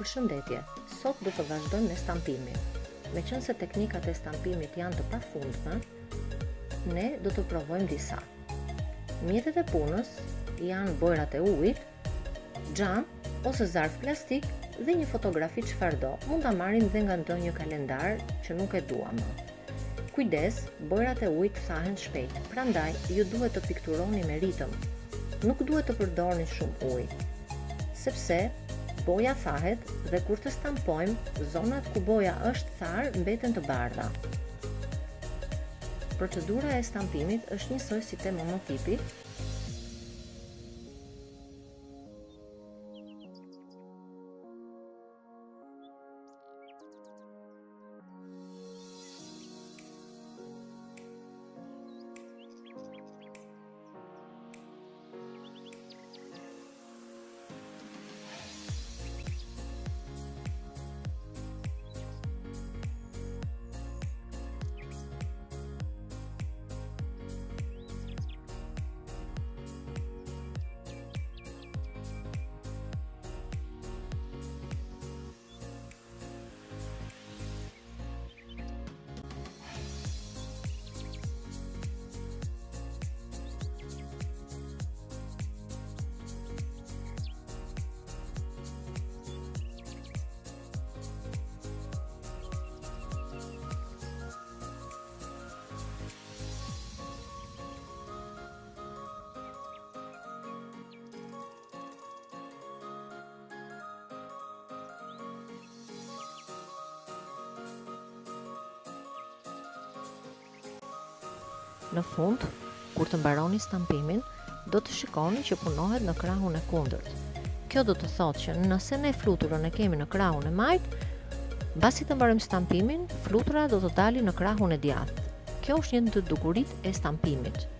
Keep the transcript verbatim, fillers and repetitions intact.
Përshëndetje, sot do të vazhdojmë me stampimin. Meqense teknikat e stampimit janë të pafundme, ne do të provojmë disa. Mjetet e punës janë bojrat e ujit, xham ose zarf plastik dhe një fotografi çfarëdo. Mund ta marrim dhe nga ndonjë kalendar që nuk e dua më. Kujdes, bojrat e ujit thahen shpejt, prandaj ju duhet të pikturoni me ritëm. Nuk duhet të përdorni shumë ujë, sepse boja thahet dhe kur të stampojmë, zonat ku boja është tharë mbeten të bardha. Procedura e stampimit është njësoj si te monotipi. Në fund, kur të mbaroni stampimin, do të shikoni që punohet në krahun e kundërt. Kjo do të thotë që nëse ne fluturën e kemi në krahun e majt, mbasi të mbarojmë stampimin, flutura do të dalin në krahun e djathtë. Kjo është një ndër dukuritë e stampimit.